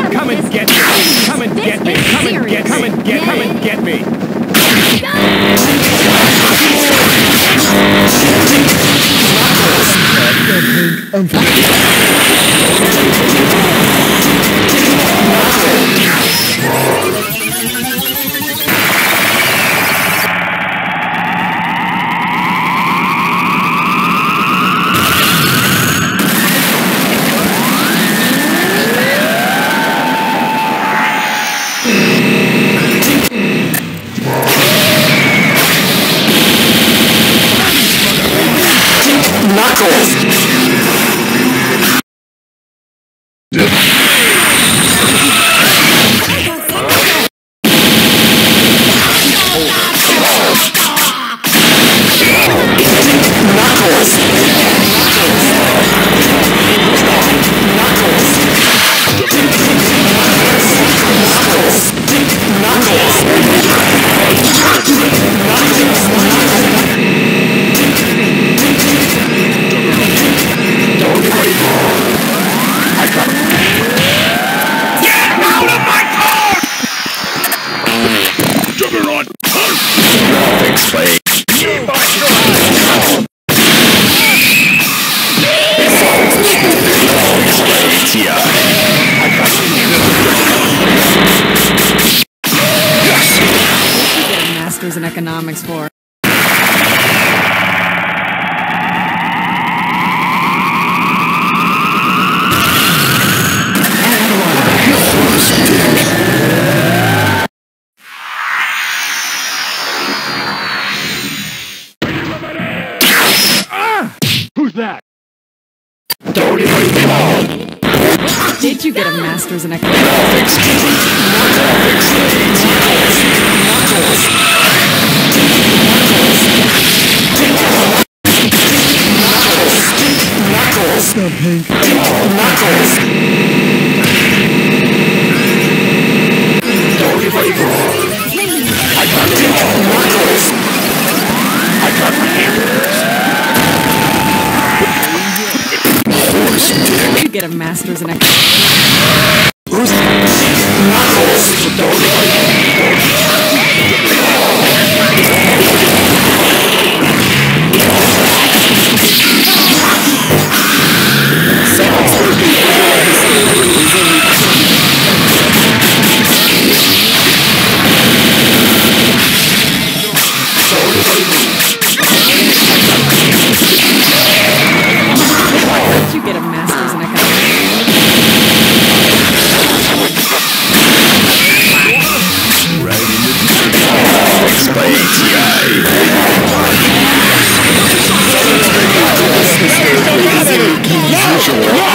Come and get me! Come and get me! Come and get me! Come and get! Come and get me! Masters in economics for. Who's that? Don't even call! Did you get a master's in economics? Stop, Hank. Knuckles! Don't even call! I got it all! Knuckles! I got my hamburgers! Horse dick! You get a master's in economics. Who's Knuckles! Don't Did you get a master's in economics? right into by ATI.